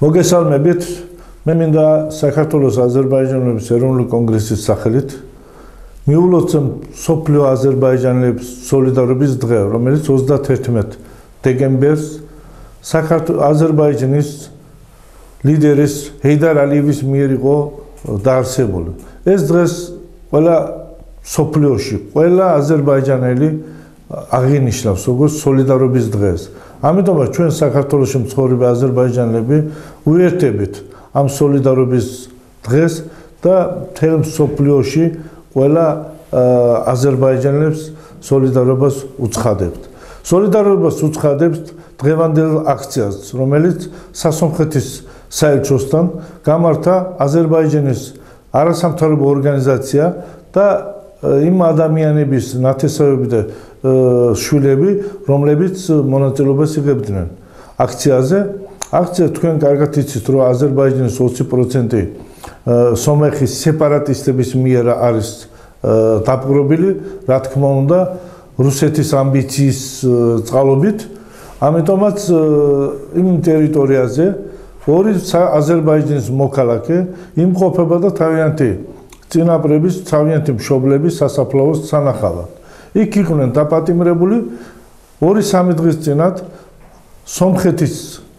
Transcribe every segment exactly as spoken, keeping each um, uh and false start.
მოგესალმებით. მე მინდა საქართველოს აზერბაიჯანელების ეროვნული კონგრესის სახელით მიულოცო მსოფლიო აზერბაიჯანელების სოლიდარობის დღე, რომელიც ოცდათერთმეტ დეკემბერს საქართველოს აზერბაიჯანის ლიდერის ჰეიდარ ალიევის მიერ იყო დაარსებული. ეს დღეს ყველა მსოფლიოში, ყველა აზერბაიჯანელი აღინიშნავს როგორც სოლიდარობის დღეს. ამიტომაც ჩვენ საქართველოში მცხოვრები აზერბაიჯანელები უერთდებით ამ სოლიდარობის დღეს და მთელ მსოფლიოში ყველა აზერბაიჯანელებს სოლიდარობას უცხადებთ. სოლიდარობას უცხადებთ დღევანდელ აქციას, რომელიც სასამართლოს საელჩოსთან გამართა აზერბაიჯანის არასამთავრობო ორგანიზაცია და იმ ადამიანების ნათესავები და შვილები, რომლებიც მონაწილეობას იღებდნენ აქციაზე. აქცია თქვენ კარგად იცით, რომ აზერბაიჯანის ოცი პროცენტი სომეხის სეპარატისტების მიერ არის დაპყრობილი, რა თქმა უნდა, რუსეთის ამბიციის წყალობით. ამიტომაც იმ ტერიტორიაზე ორი აზერბაიჯანის მოქალაქე იმყოფება და თავიანთი წინაპრების, თავიანთი მშობლების სასაფლაოს სანახავად. იქ იყვნენ დაპატიმრებული ორი სამი დღის წინათ სომხეთის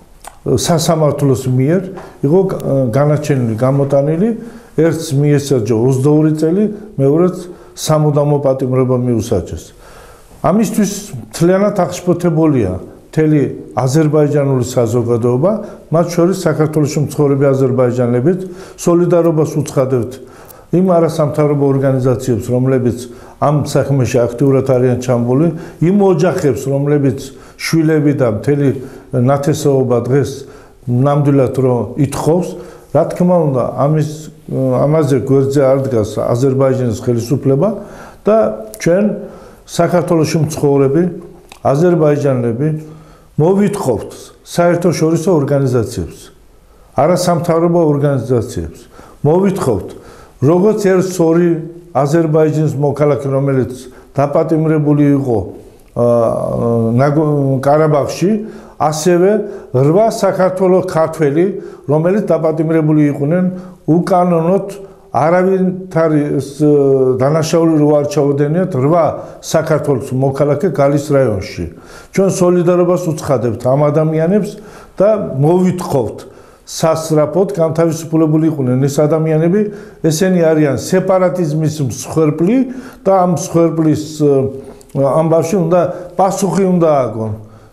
სასამართლოს მიერ იყო განაჩენილი, გამოტანილი, ერთს მიესაჯა ოცდაორი წელი, მეორეც სამუდამო პატიმრობა მიუსაჯეს. ამისთვის მთლიანად აღშფოთებულია მთელი აზერბაიჯანული საზოგადოება, მათ შორის საქართველოში მცხოვრები აზერბაიჯანელებით სოლიდარობას უცხადებთ იმ არასამთავრობო ორგანიზაციებს, რომლებიც ამ საქმეში აქტიურად არიან ჩამბული, იმ ოჯახებს, რომლებიც შვილები და მთელი ნათესაობა დღეს ნამდვილად რომ ითხოვს, რა თქმა უნდა, ამის ამაზე გვერდზე არ დგას აზერბაიჯანის ხელისუფლება და ჩვენ საქართველოში მცხოვრები აზერბაიჯანელები მოვითხოვთ საერთაშორისო ორგანიზაციებს, არასამთავრობო ორგანიზაციებს, მოვითხოვთ როგორც ერთ ორი აზერბაიჯანის მოქალაქე, რომელიც დაპატიმრებული იყო ყარაბაღში, ასევე რვა საქართველოს ქართველი, რომელიც დაპატიმრებული იყვნენ უკანონოდ არავითარი დანაშაული რო არ ჩაუდენიათ რვა საქართველოს მოქალაქე გალის რაიონში. ჩვენ სოლიდარობას უცხადებთ ამ ადამიანებს და მოვითხოვთ სასწრაფოდ განთავისუფლებული იყვნენ ეს ადამიანები, ესენი არიან სეპარატიზმის მსხვერპლი და ამ მსხვერპლის ამბავში უნდა პასუხი უნდა ააგონ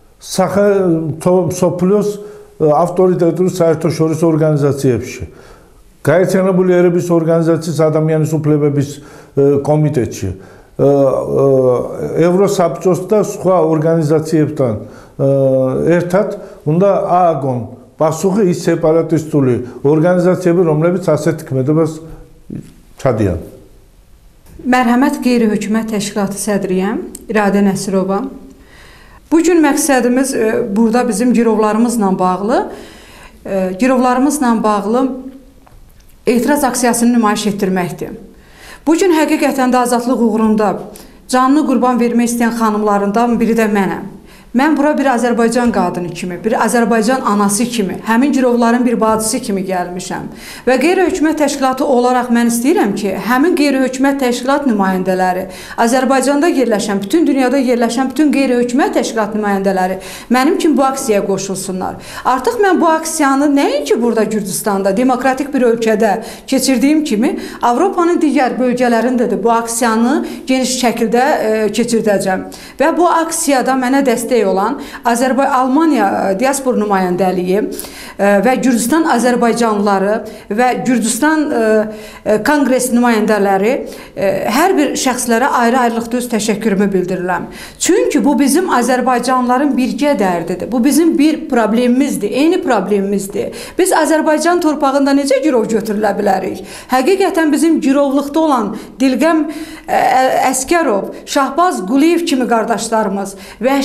მსოფლიოს ავტორიტეტულ საერთაშორისო ორგანიზაციებში, გაერთიანებული ერების ორგანიზაციის ადამიანის უფლებების კომიტეტში, ევროსაბჭოს და სხვა ორგანიზაციებთან ერთად უნდა ააგონ პასუხი ის სეპარატისტული ორგანიზაციები, რომლებიც ასეთ ქმედებას ჩადიან. Mərhəmət Qeyri-Hökumət Təşkilatı sədriyəm, İradə Nəsirova. Bugün məqsədimiz burada bizim girovlarımızla bağlı, girovlarımızla bağlı etiraz aksiyasını nümayiş etdirməkdir. Bugün həqiqətən də azadlıq uğrunda canını qurban vermək istəyən xanımlarından biri də mənəm. Mən bura bir Azərbaycan qadını kimi, bir Azərbaycan anası kimi, həmin girovların bir bacısı kimi gəlmişəm. Və qeyri-hökumət təşkilatı olaraq mən istəyirəm ki, həmin qeyri-hökumət təşkilat nümayəndələri, Azərbaycanda yerləşən, bütün dünyada yerləşən bütün qeyri-hökumət təşkilat nümayəndələri mənim kimi bu aksiyaya qoşulsunlar. Artıq mən bu aksiyanı nəinki burada Gürcüstanda, demokratik bir ölkədə keçirdiyim kimi, Avropanın digər bölgələrində də bu aksiyanı geniş şəkildə keçirdəcəm. Və bu aksiyada mənə dəstək olan Azərbaycan Almaniya diaspor nümayəndəliyi və Gürcüstan Azərbaycanlıları və Gürcüstan Konqres nümayəndələri hər bir şəxslərə ayrı-ayrılıqda öz təşəkkürümü bildirirəm. Çünki bu bizim Azərbaycanlıların birgə dərdidir. Bu bizim bir problemimizdir, eyni problemimizdir. Biz Azərbaycan torpağında necə girov götürülə bilərik? Həqiqətən bizim girovluqda olan Dilqəm Əskərov, Şahbaz Quliyev kimi qardaşlarımız vəhşiliklə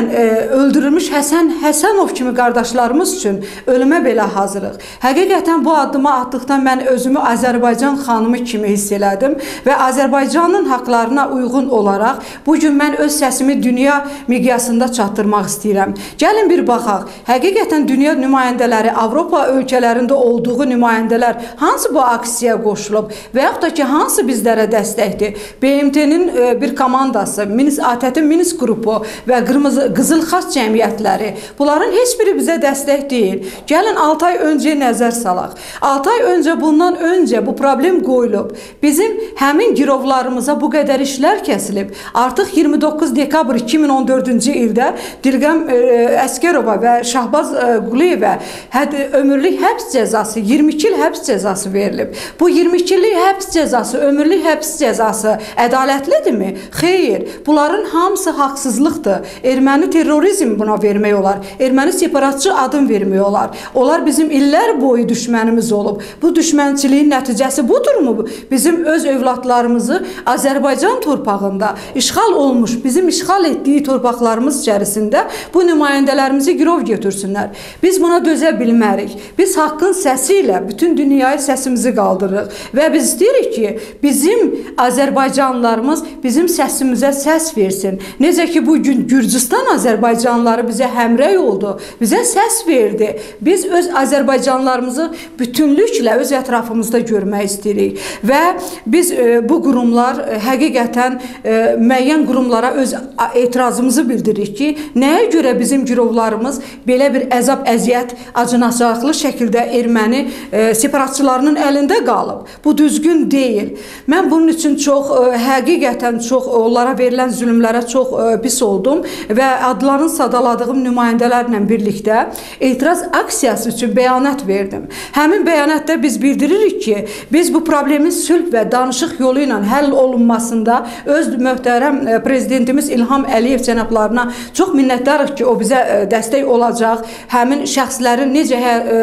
e, öldürülmüş Həsən Həsənov kimi qardaşlarımız üçün ölümə belə hazırıq. Həqiqətən bu addımı atdıqdan mən özümü Azərbaycan xanımı kimi hiss elədim və Azərbaycanın haqlarına uyğun olaraq bu gün mən öz səsimi dünya miqyasında çatdırmaq istəyirəm. Gəlin bir baxaq. Həqiqətən dünya nümayəndələri, Avropa ölkələrində olduğu nümayəndələr hansı bu aksiyaya qoşulub və yaxud da ki, hansı bizlərə dəstəkdir? B M T-nin bir komandası, A T T Minsk qrupu və Qırmızı Qızıl Xaç cəmiyyətləri, bunların heç biri bizə dəstək deyil. Gəlin altı ay öncəyə nəzər salaq. altı ay öncə, bundan öncə bu problem qoyulub. Bizim həmin girovlarımıza bu qədər işlər kəsilib. Artıq iyirmi doqquz dekabr iki min on dördüncü ildə Dilqəm Əskərova və Şahbaz Quliyevə ömürlük həbs cəzası, iyirmi iki il həbs cəzası verilib. Bu iyirmi iki illik həbs cəzası, ömürlük həbs cəzası ədalətlidirmi? Xeyr. Bunların hamısı haqsızlıqdır. Erməni terrorizm buna vermək olar. Erməni separatçı adım vermək olar. Onlar bizim illər boyu düşmənimiz olub. Bu düşmənçiliyin nəticəsi budurmu? Bizim öz övladlarımızı Azərbaycan torpağında işğal olmuş, bizim işğal etdiyi torpaqlarımız içərisində bu nümayəndələrimizi girov götürsünlər. Biz buna dözə bilmərik. Biz haqqın səsi ilə bütün dünyaya səsimizi qaldırırıq və biz istəyirik ki, bizim Azərbaycanlılarımız bizim səsimizə səs versin. Necə ki, bu gün Gürcüstan Azərbaycanlıları bizə həmrəy oldu, bizə səs verdi. Biz öz Azərbaycanlılarımızı bütünlüklə öz ətrafımızda görmək istəyirik və biz e, bu qurumlar e, həqiqətən e, müəyyən qurumlara öz etirazımızı bildiririk ki, nəyə görə bizim girovlarımız belə bir əzab, əziyyət, acınacaqlı şəkildə erməni e, separatçılarının əlində qalıb. Bu düzgün deyil. Mən bunun üçün çox, e, həqiqətən çox onlara verilən zülmlərə çox e, pis oldum və adlarını sadaladığım nümayəndələrlə birlikdə etiraz aksiyası üçün bəyanat verdim. Həmin bəyanatda biz bildiririk ki, biz bu problemin sülh və danışıq yolu ilə həll olunmasında öz möhtərəm prezidentimiz İlham Əliyev cənablarına çox minnətdarıq ki, o bizə dəstək olacaq. Həmin şəxslərin necə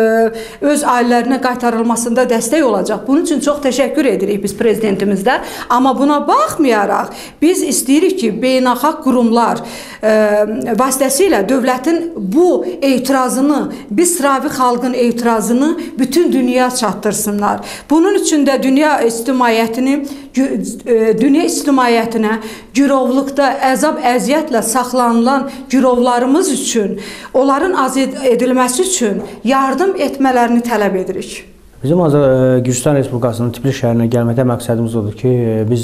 öz ailələrinə qaytarılmasında dəstək olacaq. Bunun üçün çox təşəkkür edirik biz prezidentimizdə. Amma buna baxmayaraq, biz istəyirik ki, beynəlxalq qurumlar e, vasitəsilə dövlətin bu etirazını, biz sıravi xalqın etirazını bütün dünya çatdırsınlar. Bunun üçün də dünya ictimaiyyətini, dünya ictimaiyyətinə girovluqda əzab, əziyyətlə saxlanılan girovlarımız üçün, onların azad edilməsi üçün yardım etmələrini tələb edirik. Bizim Gürcüstan Respublikasının Tiflis şəhərinə gəlməkdə məqsədimiz odur ki, biz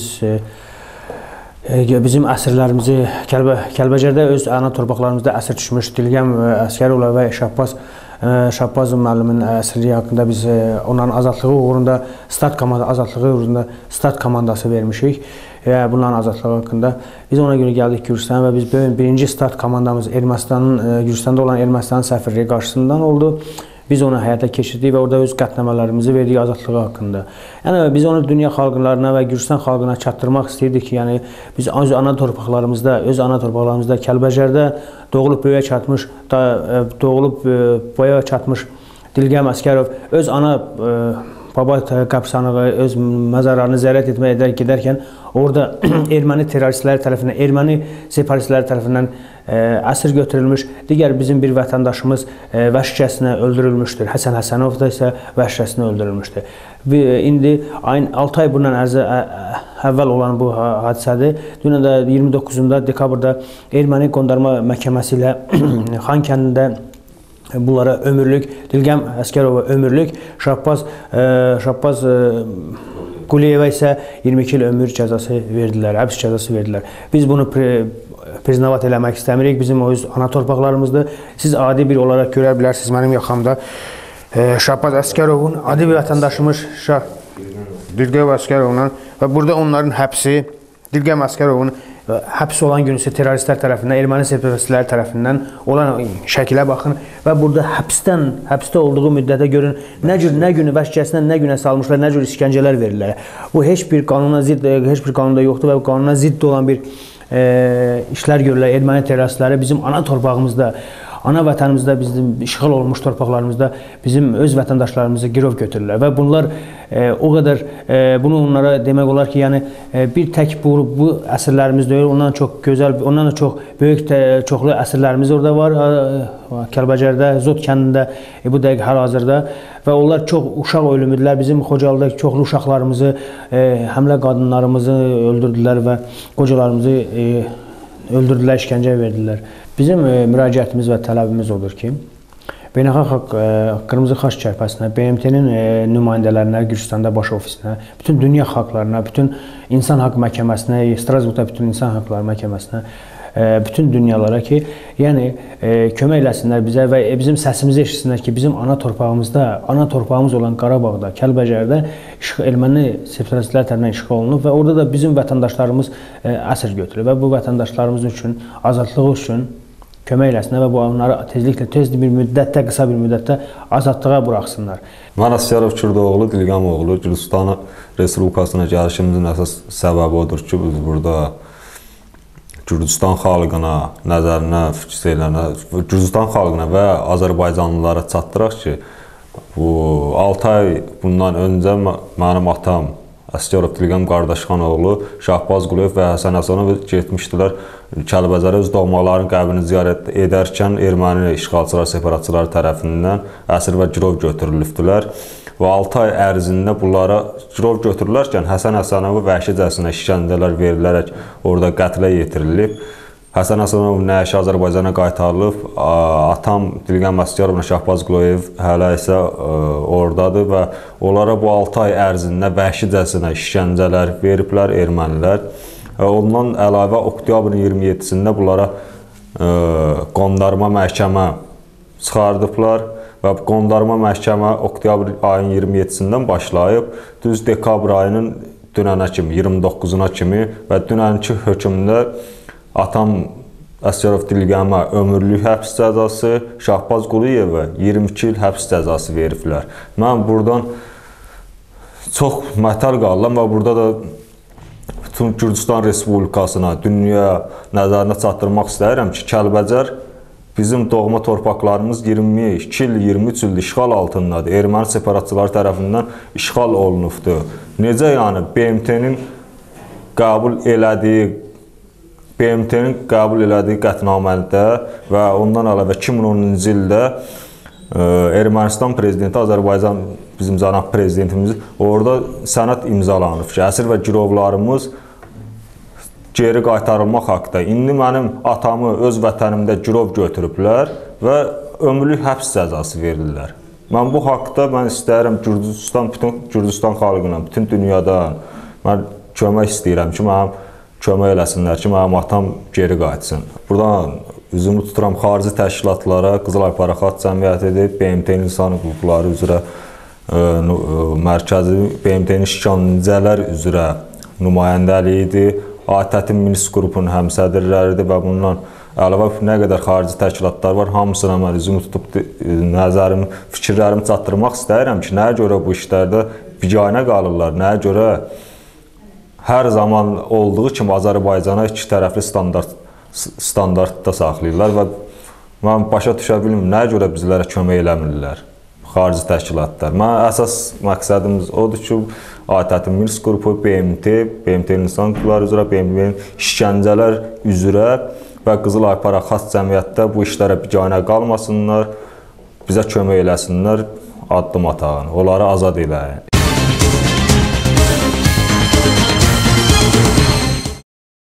bizim əsirlərimizi Kəlbəcərdə öz ana torpaqlarımızda əsir düşmüş Dilqəm Əskərovla və Şahbaz Şahbazov müəllimin əsirliyi haqqında biz onların azadlığı uğrunda Start komanda azadlığı uğrunda Start komandası vermişik və bunların azadlığı haqqında biz ona görə gəldik Gürcüstana və biz birinci Start komandamız Ermənistanın Gürcüstanda olan Ermənistanın səfirliyi qarşısından oldu. Biz onu həyata keçirdik və orada öz qətnamələrimizi verdik azadlığı haqqında. Yəni biz onu dünya xalqlarına və Gürcüstan xalqına çatdırmaq istəyirdik ki, yəni biz öz ana torpaqlarımızda, öz ana torpaqlarımızda Kəlbəcərdə doğulub böyüyə çatmış, doğulub boya çatmış Dilqəm Əskərov öz ana baba qəbirstanlığı, öz məzarlarını ziyarət etməyə gedərkən orada erməni terroristləri tərəfindən, erməni separatistləri tərəfindən əsir götürülmüş, digər bizim bir vətəndaşımız vəhşicəsinə öldürülmüşdür. Həsən Həsənov da isə vəhşicəsinə öldürülmüşdür. İndi ayın altı ay bundan əvvəl olan bu hadisədir. Dünən də iyirmi doqquzunda dekabrda erməni qondarma məhkəməsi ilə Xankəndində bunlara ömürlük, Dilqəm Əskərova ömürlük, Şahbaz Şahbaz Quliyevə isə iyirmi iki il ömür cəzası verdilər, həbs cəzası verdilər. Biz bunu priznavat eləmək istəmirik, bizim o öz ana torpaqlarımızdır. Siz adi bir olaraq görə bilərsiniz mənim yaxamda Şahbaz Əskərovun, adi bir vətəndaşımız Dilqəm Əskərovla və burada onların həbsi, Dilqəm Əskərovun həbs olan gün isə terroristlər tərəfindən, erməni separatistləri tərəfindən olan şəkilə baxın və burada həbsdən, həbsdə olduğu müddətə görün, nə cür, nə günü vəhşicəsinə, nə günə salmışlar, nə cür işgəncələr verirlər. Bu heç bir qanuna zidd, heç bir qanunda yoxdur və qanuna zidd olan bir e, işlər görürlər erməni terroristləri bizim ana torpağımızda. ana vətənimizdə, bizim işğal olunmuş torpaqlarımızda bizim öz vətəndaşlarımızı girov götürürlər və bunlar e, o qədər e, bunu onlara demək olar ki, yəni e, bir tək bu, bu əsirlərimiz deyil, ondan çox gözəl, ondan da çox böyük də, çoxlu əsirlərimiz orada var. Kəlbəcərdə, Zot kəndində e, bu dəqiqə hal-hazırda və onlar çox uşaq ölümüdülər. Bizim Xocalıda çoxlu uşaqlarımızı, e, həmlə qadınlarımızı öldürdülər və qocalarımızı e, öldürdülər, işgəncə verdilər. Bizim e, müraciətimiz və tələbimiz odur ki, Beynəlxalq e, Qırmızı Xaç Çərpəsinə, B M T-nin e, nümayəndələrinə, Gürcüstanda baş ofisinə, bütün dünya xalqlarına, bütün insan haqq məhkəməsinə, Strasburqda bütün insan haqqları məhkəməsinə, e, bütün dünyalara ki, yəni e, kömək eləsinlər bizə və e, bizim səsimizi eşitsinlər ki, bizim ana torpağımızda, ana torpağımız olan Qarabağda, Kəlbəcərdə erməni separatistlər tərəfindən işğal olunub və orada da bizim vətəndaşlarımız e, əsir götürülür və bu vətəndaşlarımız üçün, azadlığı üçün kömək eləsinlər və bu onları tezliklə, tez bir müddətdə, qısa bir müddətdə azadlığa buraxsınlar. Mən Əsgərov Kürdoğlu, Dilqamoğlu, Gürcüstan Respublikasına gəlişimizin əsas səbəbi odur ki, biz burada Gürcüstan xalqına, nəzərinə, fikirlərinə, Gürcüstan xalqına və Azərbaycanlılara çatdıraq ki, bu altı ay bundan öncə mənim atam Əsgərov Dilqam Qardaşxanoğlu, Şahbaz Quliyev və Həsən Həsənov getmişdilər Kəlbəcərə öz doğmaların qəbrini ziyarət edərkən erməni işğalçılar, separatçılar tərəfindən əsir və girov götürülübdülər və altı ay ərzində bunlara girov götürülərkən Həsən Həsənovu vəhşicəsinə işgəncələr verilərək orada qətlə yetirilib. Həsən Həsənov nəşi Azərbaycana qaytarılıb, atam Dilqam Əsgərovla Şahbaz Quliyev hələ isə oradadır və onlara bu altı ay ərzində vəhşicəsinə işgəncələr veriblər ermənilər. Ondan əlavə oktyabrın iyirmi yeddisində bunlara qondarma məhkəmə çıxardıblar və qondarma məhkəmə oktyabr ayının iyirmi yeddisindən başlayıb, düz dekabr ayının dünənə kimi, iyirmi doqquzuna kimi və dünənki hökmdə atam Əsgərov Dilqama ömürlük həbs cəzası, Şahbaz Quliyevə iyirmi iki il həbs cəzası veriblər. Mən buradan çox mətəl qalıram və burada da bütün Gürcüstan Respublikasına, dünya nəzərinə çatdırmaq istəyirəm ki, Kəlbəcər bizim doğma torpaqlarımız iyirmi iki il, iyirmi üç il işğal altındadır. Erməni separatçılar tərəfindən işğal olunubdur. Necə yəni B M T-nin qəbul elədiyi B M T-nin qəbul elədiyi qətnamədə və ondan əlavə iki min onuncu ildə Ermənistan prezidenti, Azərbaycan bizim cənab prezidentimiz orada sənəd imzalanıb ki, əsir və girovlarımız geri qaytarılmaq haqda. İndi mənim atamı öz vətənimdə girov götürüblər və ömürlük həbs cəzası verirlər. Mən bu haqda mən istəyirəm Gürcüstan, bütün Gürcüstan xalqına, bütün dünyadan mən kömək istəyirəm ki, mənim kömək eləsinlər ki, mənim atam geri qayıtsın. Buradan üzümü tuturam xarici təşkilatlara, Qızılay Paraxat Cəmiyyətidir, B M T-nin insan hüquqları üzrə mərkəzi, B M T-nin işgəncələr üzrə nümayəndəliyidir, A T Ə T-in Minsk qrupunun həmsədrləridir və bundan əlavə nə qədər xarici təşkilatlar var, hamısına mən üzümü tutub nəzərimi, fikirlərimi çatdırmaq istəyirəm ki, nəyə görə bu işlərdə biganə qalırlar, nəyə görə hər zaman olduğu kimi Azərbaycana iki tərəfli standart, standartda saxlayırlar və mən başa düşə bilmirəm, nəyə görə bizlərə kömək eləmirlər xarici təşkilatlar. Mən əsas məqsədimiz odur ki, A T Ə T-in Minsk qrupu, B M T, B M T-nin insan hüquqları üzrə, B M T-nin işgəncələr üzrə və Qızılay Paraxat Cəmiyyətdə bu işlərə biganə qalmasınlar, bizə kömək eləsinlər, addım atağın, onları azad eləyin.